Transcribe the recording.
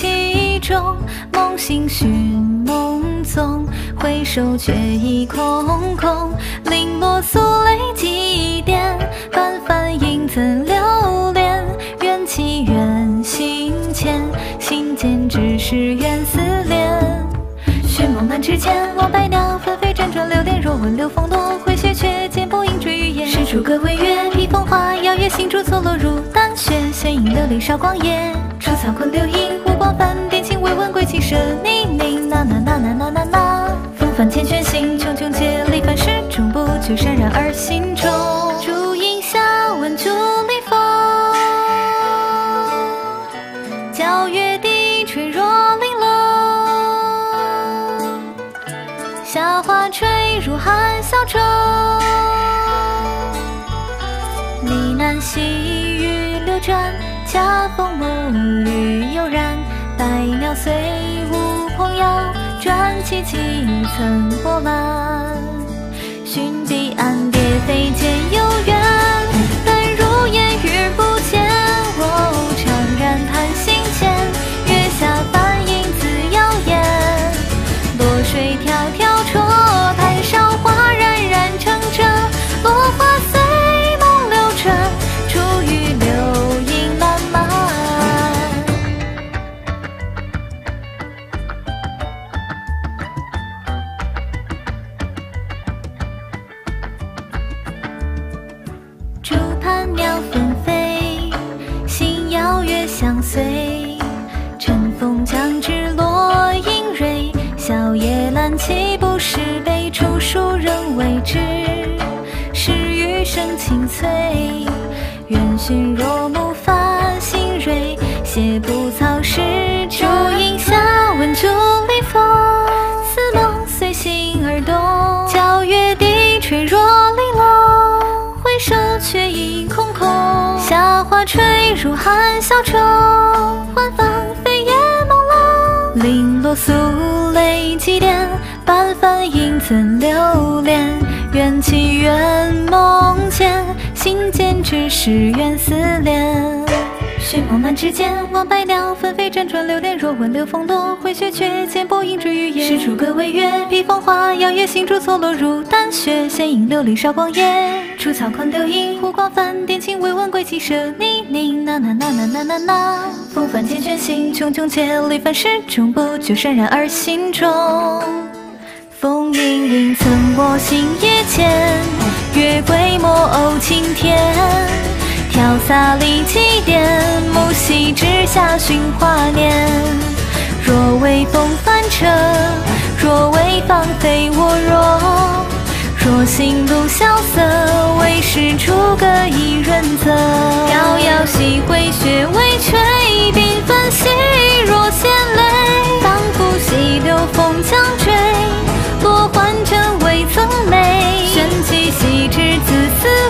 其中，梦醒寻梦踪，回首却已空空。零落素泪几点，半繁影怎留恋？缘起缘心间，心间只是缘思恋。寻梦难之间，望百鸟纷飞辗转流连。若问流风落，回雪却见不应追语言。是诸葛为月，披风花，摇曳星珠错落入丹穴。闲影流离韶光夜，出草困流萤，湖光泛点情未闻归期舍。泥泞那那那那那那那，风帆缱绻心，茕茕嗟离凡世中，不觉潸然而心中。烛影下闻竹林风，皎月低垂若玲珑。夏花坠入含笑中，呢喃细语流转，恰逢暮雨悠然。百鸟随舞蓬摇，转起几层波澜。寻彼岸蝶飞间有缘，但如烟雨不见。怅然叹心间，月下梵音自谣言。落水迢迢戳盘烧，花冉冉成真。落花随梦流转，出于流萤漫漫。竹畔鸟纷飞，星耀月相随。晨风将至落英蕊，小叶揽起不是悲，处书人未知。是余生青翠，愿寻若木发新蕊。斜步草湿竹影下，闻竹林风。似梦随心而动，皎月低垂若玲珑。回首却已空空，夏花坠入含笑中。缓放飞叶朦胧，零落素泪几点？半繁影怎留恋？缘起缘梦间，心间只是缘思恋。寻梦难之间，望百鸟纷飞辗转流连。若问流风落，回雪却见不应追语言。是诸葛为月，披风花，摇曳星珠错落入丹穴。闲影流离韶光夜，出草困流萤，湖光泛点情未闻归期舍。泥泞那那那那那那那，风帆缱绻心，茕茕嗟离凡世中，不觉潸然而心中。风隐隐曾我心野间，月归莫偶青天。飘洒离几点，木兮之下寻华年。若为风帆车，若为芳菲我若行路萧瑟，为是诸葛一人则。遥遥兮回雪未垂，缤纷兮若仙泪。仿佛溪流风将追，落还真未曾美。玄机兮之子嗣